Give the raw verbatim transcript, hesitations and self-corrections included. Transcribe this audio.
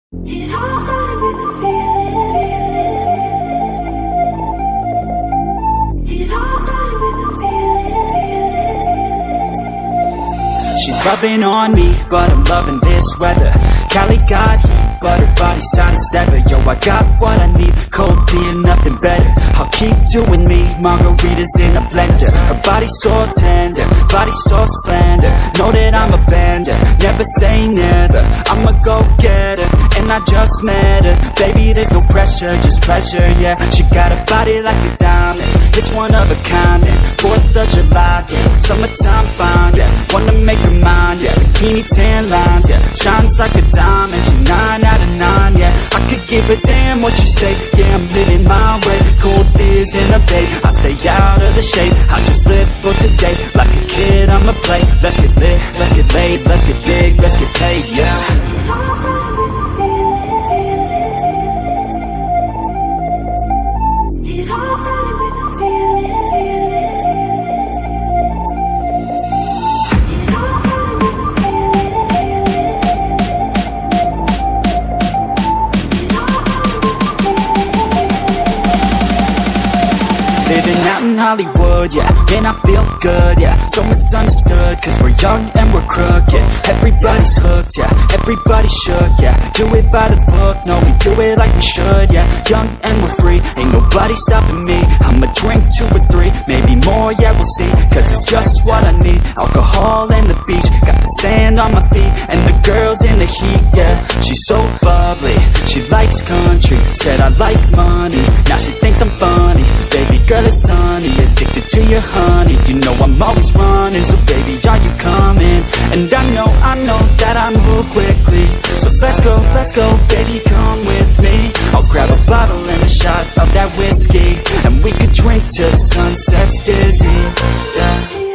It all started with a feeling. It all started with a feeling. She's rubbing on me, but I'm loving this weather. Cali got heat, but her body's hot as ever. Yo, I got what I need, cold beer, nothing better. I'll keep doing me, margaritas in a blender. Her body's so tender, body so slender. Know that I'm a bender, never say never. I'm a go-getter, and I just met her. Baby, there's no pressure, just pleasure, yeah. She got a body like a diamond, it's one of a kind, and fourth of July, yeah. Summertime fine, yeah. Wanna make her mine, yeah. Bikini tan lines, yeah. Shines like a diamond, she nine out of nine, yeah. I could give a damn what you say, yeah. I'm living my way, cold beers in a bay. I stay out of the shade, I just live for today. Like a kid, I'ma play. Let's get lit, let's get laid, let's get big, let's get paid, yeah. It all started with a feeling. It all started with a feeling. It all started with a feeling. Living out in Hollywood, yeah, man, I feel good, yeah. So misunderstood, cause we're young and we're crooked, yeah. Everybody's hooked, yeah, everybody shook, yeah. Do it by the book, no, we do it like we should, yeah. Young and we're free, ain't nobody stopping me. I'ma drink two or three, maybe more, yeah, we'll see. Cause it's just what I need, alcohol and the beach. Got the sand on my feet, and the girls in the heat, yeah. She's so bubbly, she likes country. Said I like money, now she thinks I'm funny. Baby girl, it's sunny, addicted to your honey. You know I'm always running, so baby, are you coming? And I know, I know that I move quickly. So let's go, let's go, baby, come with me. I'll grab a bottle and a shot of that whiskey, and we could drink till the sun sets dizzy, yeah.